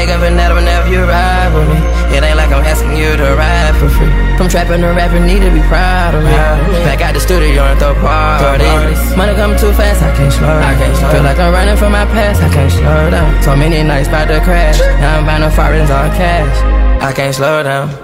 make a vanilla whenever you ride with me. It ain't like I'm asking you to ride for free. From trapping to rapping, need to be proud of me. Back out the studio and throw parties. Money coming too fast, I can't slow down. Feel like I'm running from my past, I can't slow down. So many nights about to crash. Now I'm buying no foreigns on cash. I can't slow down.